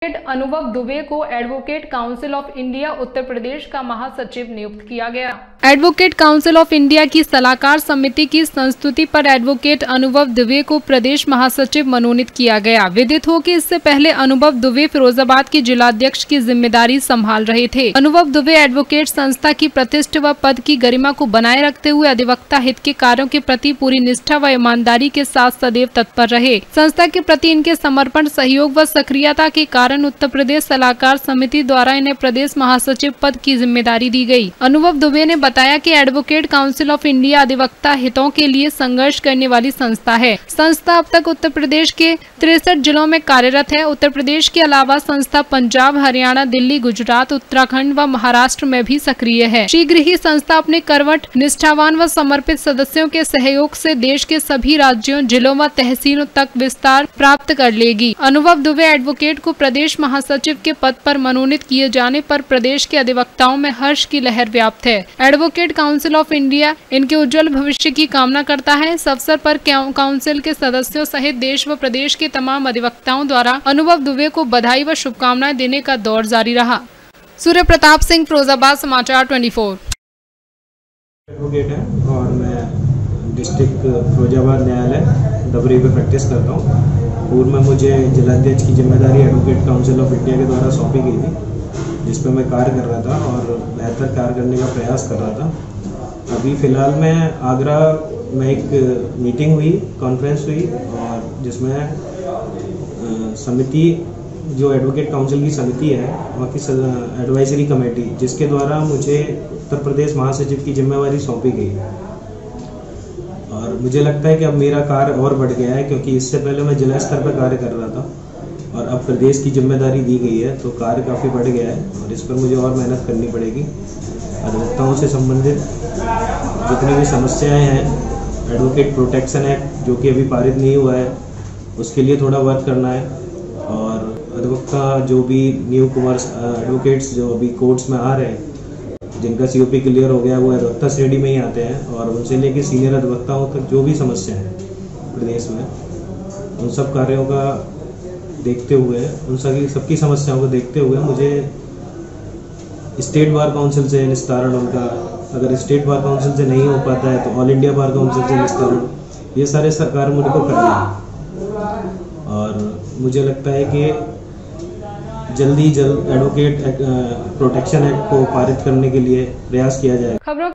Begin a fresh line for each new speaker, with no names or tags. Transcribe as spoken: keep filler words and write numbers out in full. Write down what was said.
अनुभव दुबे को advocate council of India Uttar Pradesh का महासचिव नियुक्त किया गया। एडवोकेट काउंसिल ऑफ इंडिया की सलाहकार समिति की संस्तुति पर एडवोकेट अनुभव दुबे को प्रदेश महासचिव मनोनीत किया गया। विदित हो कि इससे पहले अनुभव दुबे फिरोजाबाद के जिलाध्यक्ष की जिम्मेदारी संभाल रहे थे। अनुभव दुबे एडवोकेट संस्था की प्रतिष्ठा व पद की गरिमा को बनाए रखते हुए अधिवक्ता हित के कार्यों के प्रति पूरी निष्ठा व ईमानदारी के साथ सदैव तत्पर रहे। संस्था के प्रति इनके समर्पण, सहयोग व सक्रियता के कारण उत्तर प्रदेश सलाहकार समिति द्वारा इन्हें प्रदेश महासचिव पद की जिम्मेदारी दी गई। अनुभव दुबे ने बताया कि एडवोकेट काउंसिल ऑफ इंडिया अधिवक्ता हितों के लिए संघर्ष करने वाली संस्था है। संस्था अब तक उत्तर प्रदेश के तिरसठ जिलों में कार्यरत है। उत्तर प्रदेश के अलावा संस्था पंजाब, हरियाणा, दिल्ली, गुजरात, उत्तराखंड व महाराष्ट्र में भी सक्रिय है। शीघ्र ही संस्था अपने करवट, निष्ठावान व समर्पित सदस्यों के सहयोग से देश के सभी राज्यों, जिलों व तहसीलों तक विस्तार प्राप्त कर लेगी। अनुभव दुबे एडवोकेट को प्रदेश महासचिव के पद पर मनोनीत किए जाने पर प्रदेश के अधिवक्ताओं में हर्ष की लहर व्याप्त है। एडवोकेट काउंसिल ऑफ इंडिया इनके उज्जवल भविष्य की कामना करता है। इस अवसर पर काउंसिल के सदस्यों सहित देश व प्रदेश के तमाम अधिवक्ताओं द्वारा अनुभव दुबे को बधाई व शुभकामनाएं देने का दौर जारी रहा। सूर्य प्रताप सिंह, फिरोजाबाद समाचार चौबीस।
एडवोकेट है और मैं डिस्ट्रिक्ट फिरोजाबाद न्यायालय डबरी पे प्रैक्टिस करता हूँ। पूर्व में मुझे जिलाध्यक्ष की जिम्मेदारी एडवोकेट काउंसिल ऑफ इंडिया के द्वारा सौंपी गई थी, जिस पर मैं कार्य कर रहा था और बेहतर कार्य करने का प्रयास कर रहा था। अभी फ़िलहाल मैं आगरा में एक मीटिंग हुई, कॉन्फ्रेंस हुई, और जिसमें समिति जो एडवोकेट काउंसिल की समिति है वहाँ की एडवाइजरी कमेटी, जिसके द्वारा मुझे उत्तर प्रदेश महासचिव की जिम्मेवारी सौंपी गई। और मुझे लगता है कि अब मेरा कार्य और बढ़ गया है, क्योंकि इससे पहले मैं जिला स्तर पर कार्य कर रहा था और अब प्रदेश की जिम्मेदारी दी गई है, तो कार्य काफ़ी बढ़ गया है और इस पर मुझे और मेहनत करनी पड़ेगी। अधिवक्ताओं से संबंधित जितनी भी समस्याएं हैं, एडवोकेट प्रोटेक्शन एक्ट जो कि अभी पारित नहीं हुआ है, उसके लिए थोड़ा वर्क करना है। और अधिवक्ता जो भी न्यू कमर्स एडवोकेट्स जो अभी कोर्ट्स में आ रहे हैं, जिनका सीओपी क्लियर हो गया, वो अधिवक्ता श्रेणी में ही आते हैं, और उनसे लेके सीनियर अधिवक्ताओं तक जो भी समस्या है प्रदेश में, उन सब कार्यों का देखते हुए, उन सभी सबकी समस्याओं को देखते हुए मुझे स्टेट बार काउंसिल से निस्तारण उनका, अगर स्टेट बार काउंसिल से नहीं हो पाता है तो ऑल इंडिया बार काउंसिल से निस्तारण, ये सारे सरकार मुझे को करना है। और मुझे लगता है कि जल्दी जल्द एडवोकेट प्रोटेक्शन एक्ट को पारित करने के लिए प्रयास किया जाए।